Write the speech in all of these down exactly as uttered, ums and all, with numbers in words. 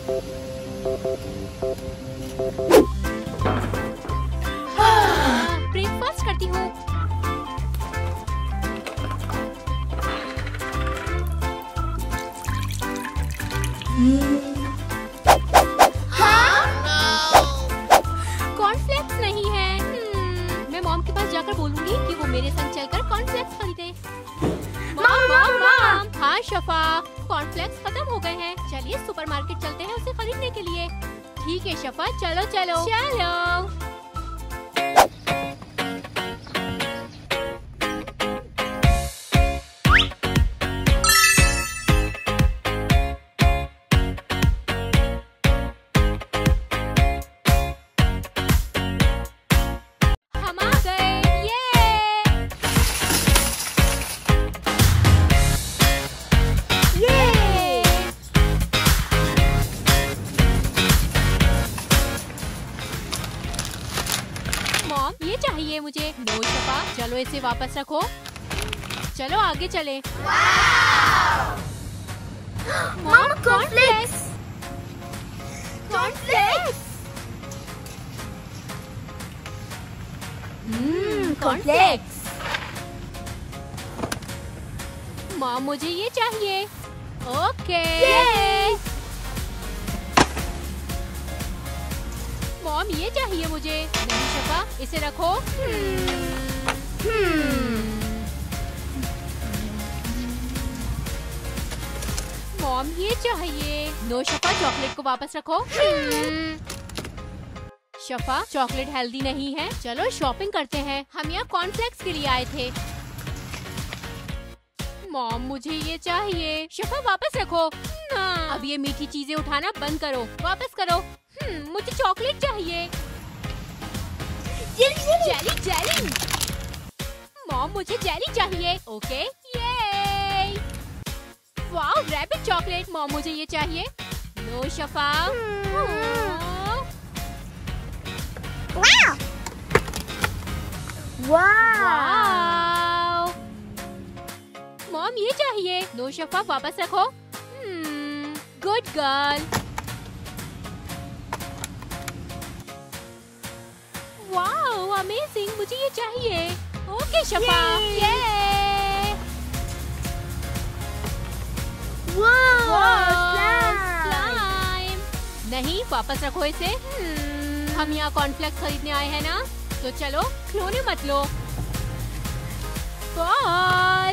Breakfast करती हूँ। Cornflakes नहीं है। hmm, मैं मॉम के पास जाकर बोलूंगी कि वो मेरे संग चलकर कॉर्नफ्लेक्स खरीदे। Mom mom mom. हाँ शफा, कॉर्नफ्लेक्स खत्म हो गए हैं। चलिए सुपरमार्केट चलते हैं उसे खरीदने के लिए। ठीक है शफा, चलो चलो चलो। मॉम ये चाहिए मुझे। नो शफा, चलो इसे वापस रखो। चलो आगे चले। Mom cornflakes. Cornflakes. Hmm cornflakes. Mom मुझे ये चाहिए। ओके। मॉम ये चाहिए मुझे। नहीं शफा, इसे रखो। मॉम ये चाहिए। नो शफा, चॉकलेट को वापस रखो। शफा, चॉकलेट हेल्दी नहीं है। चलो शॉपिंग करते हैं। हम यहाँ कॉर्नफ्लेक्स के लिए आए थे। मॉम मुझे ये चाहिए। शफा वापस रखो। अब ये मीठी चीजें उठाना बंद करो। वापस करो। हम्म, मुझे चॉकलेट चाहिए। Jelly jelly. मॉम मुझे जेली चाहिए। ओके ये। Wow rabbit chocolate. मॉम मुझे ये चाहिए। नो शफा। वाव। वाव। मॉम ये चाहिए। नो शफा, वापस रखो। Good girl. वाओ अमेजिंग, मुझे ये चाहिए। ओके शफा। ये स्लाइम। नहीं, वापस रखो इसे। hmm, हम यहाँ कॉर्नफ्लेक्स खरीदने आए हैं ना, तो चलो खिलौने मत लो। बॉल।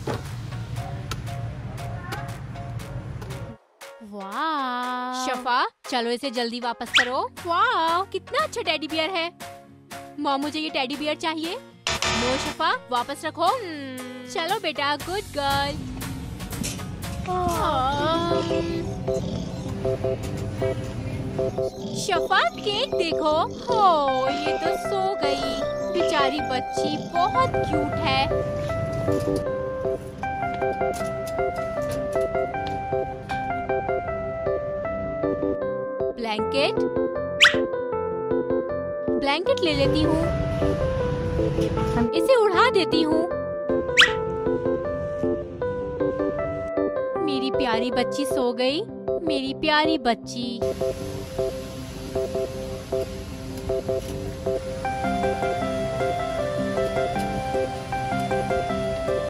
वाह शफा, चलो इसे जल्दी वापस करो। वाह कितना अच्छा टेडी बियर है। मॉम मुझे ये टेडी बियर चाहिए। नो शफा, वापस रखो। hmm, चलो बेटा, गुड गर्ल। शफा केक देखो। हो ये तो सो गई। बेचारी बच्ची बहुत क्यूट है। ब्लैंकेट ब्लैंकेट ले लेती हूँ। इसे उड़ा देती हूँ। मेरी प्यारी बच्ची सो गई। मेरी प्यारी बच्ची।